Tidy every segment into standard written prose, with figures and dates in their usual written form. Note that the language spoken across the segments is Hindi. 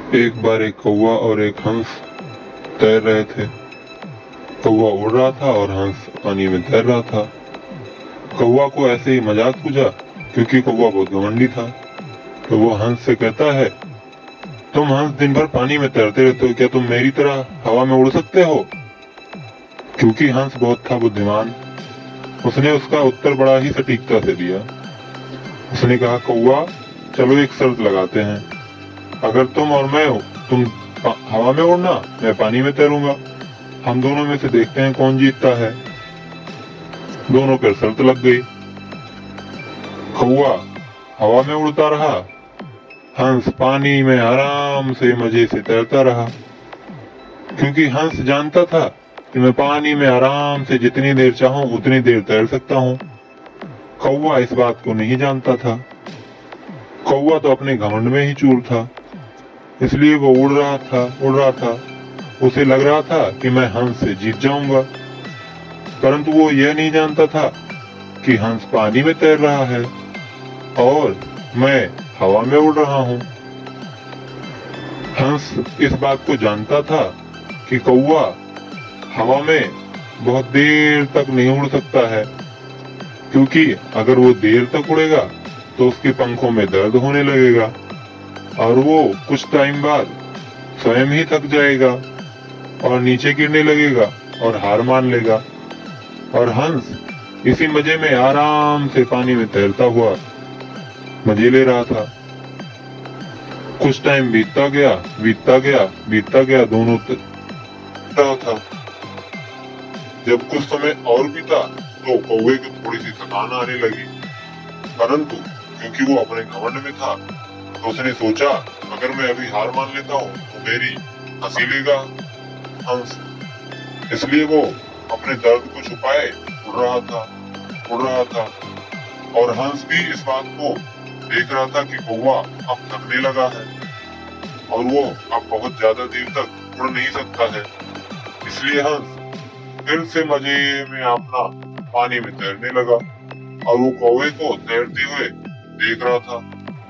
एक बार एक कौवा और एक हंस तैर रहे थे। कौवा उड़ रहा था और हंस पानी में तैर रहा था। कौवा को ऐसे ही मजाक सूझा, क्योंकि कौवा बहुत घमंडी था। तो वो हंस से कहता है, तुम हंस दिन भर पानी में तैरते रहते हो, क्या तुम मेरी तरह हवा में उड़ सकते हो? क्योंकि हंस बहुत था बुद्धिमान, उसने उसका उत्तर बड़ा ही सटीकता से दिया। उसने कहा, कौवा चलो एक शर्त लगाते हैं, अगर तुम और मैं तुम हवा में उड़ना, मैं पानी में तैरूंगा, हम दोनों में से देखते हैं कौन जीतता है। दोनों पर शर्त लग गई। कौवा हवा में उड़ता रहा, हंस पानी में आराम से मजे से तैरता रहा। क्योंकि हंस जानता था कि मैं पानी में आराम से जितनी देर चाहूं उतनी देर तैर सकता हूं। कौवा इस बात को नहीं जानता था। कौवा तो अपने घमंड में ही चूर था, इसलिए वो उड़ रहा था। उसे लग रहा था कि मैं हंस से जीत जाऊंगा, परंतु वो यह नहीं जानता था कि हंस पानी में तैर रहा है और मैं हवा में उड़ रहा हूं। हंस इस बात को जानता था कि कौवा हवा में बहुत देर तक नहीं उड़ सकता है, क्योंकि अगर वो देर तक उड़ेगा तो उसके पंखों में दर्द होने लगेगा और वो कुछ टाइम बाद स्वयं ही थक जाएगा और नीचे गिरने लगेगा और हार मान लेगा। और हंस इसी मजे में आराम से पानी में तैरता हुआ मजे ले रहा था। कुछ टाइम बीतता गया, दोनों रहा था। जब कुछ समय और बीता तो कौवे को थोड़ी सी थकान आने लगी, परंतु क्योंकि वो अपने घमंड में था तो उसने सोचा, अगर मैं अभी हार मान लेता हूँ तो मेरी हंसी लेगा हंस। इसलिए वो अपने दर्द को छुपाए उड़ रहा था। और हंस भी इस बात को देख रहा था कि कौवा अब थकने लगा है और वो अब बहुत ज्यादा देर तक उड़ नहीं सकता है। इसलिए हंस फिर से मजे में अपना पानी में तैरने लगा और वो कौवे को तैरते हुए देख रहा था।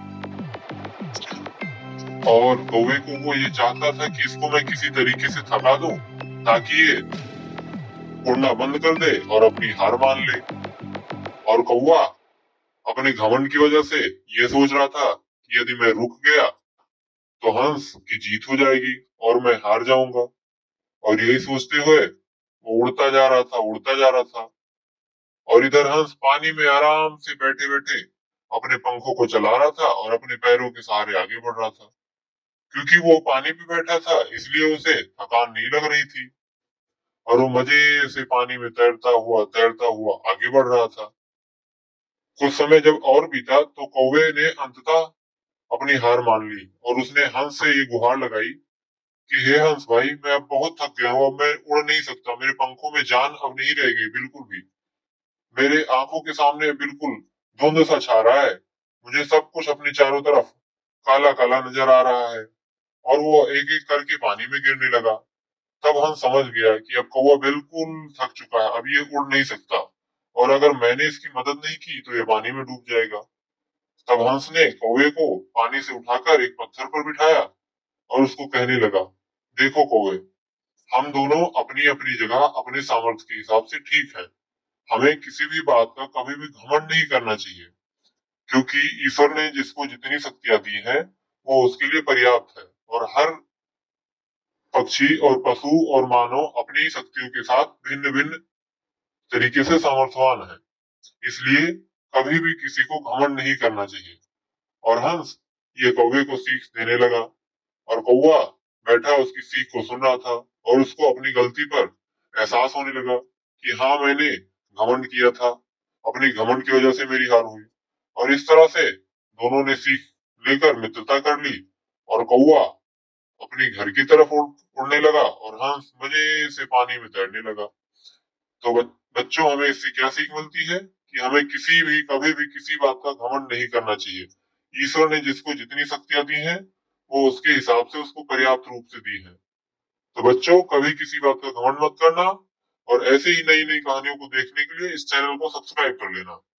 और कौवे को वो ये चाहता था कि इसको मैं किसी तरीके से थका दूं ताकि ये उड़ना बंद कर दे और अपनी हार मान ले। और कौवा अपने घमंड की वजह से ये सोच रहा था कि यदि मैं रुक गया तो हंस की जीत हो जाएगी और मैं हार जाऊंगा। और यही सोचते हुए वो उड़ता जा रहा था। और इधर हंस पानी में आराम से बैठे बैठे अपने पंखों को चला रहा था और अपने पैरों के सहारे आगे बढ़ रहा था। क्योंकि वो पानी पे बैठा था इसलिए उसे थकान नहीं लग रही थी और वो मजे से पानी में तैरता हुआ आगे बढ़ रहा था। कुछ समय जब और बीता तो कौवे ने अंततः अपनी हार मान ली और उसने हंस से ये गुहार लगाई कि हे हंस भाई, मैं अब बहुत थक गया हूँ, अब मैं उड़ नहीं सकता, मेरे पंखों में जान अब नहीं रह गई बिल्कुल भी। मेरे आंखों के सामने बिल्कुल धुंध सा छा रहा है, मुझे सब कुछ अपने चारों तरफ काला काला नजर आ रहा है। और वो एक एक करके पानी में गिरने लगा। तब हंस समझ गया कि अब कौवा बिल्कुल थक चुका है, अब ये उड़ नहीं सकता और अगर मैंने इसकी मदद नहीं की तो ये पानी में डूब जाएगा। तब हंस ने कौवे को पानी से उठाकर एक पत्थर पर बिठाया और उसको कहने लगा, देखो कौवे, हम दोनों अपनी अपनी जगह अपने सामर्थ्य के हिसाब से ठीक है। हमें किसी भी बात का कभी भी घमंड नहीं करना चाहिए, क्योंकि ईश्वर ने जिसको जितनी शक्तियां दी हैं वो उसके लिए पर्याप्त है। और हर पक्षी और पशु और मानव अपनी शक्तियों के साथ भिन्न भिन्न तरीके से सामर्थ्यवान है। इसलिए कभी भी किसी को घमंड नहीं करना चाहिए। और हंस ये कौवे को सीख देने लगा और कौवा बैठा उसकी सीख को सुन रहा था और उसको अपनी गलती पर एहसास होने लगा कि हाँ, मैंने घमंड किया था, अपनी घमंड की वजह से मेरी हार हुई। और इस तरह से दोनों ने सीख लेकर मित्रता कर ली और कौवा अपनी घर की तरफ उड़ने लगा और हंस मजे से पानी में तैरने लगा। तो बच्चों, हमें इससे क्या सीख मिलती है कि हमें कभी भी किसी बात का घमंड नहीं करना चाहिए। ईश्वर ने जिसको जितनी शक्तियां दी हैं वो उसके हिसाब से उसको पर्याप्त रूप से दी है। तो बच्चों, कभी किसी बात का घमंड मत करना और ऐसे ही नई नई कहानियों को देखने के लिए इस चैनल को सब्सक्राइब कर लेना।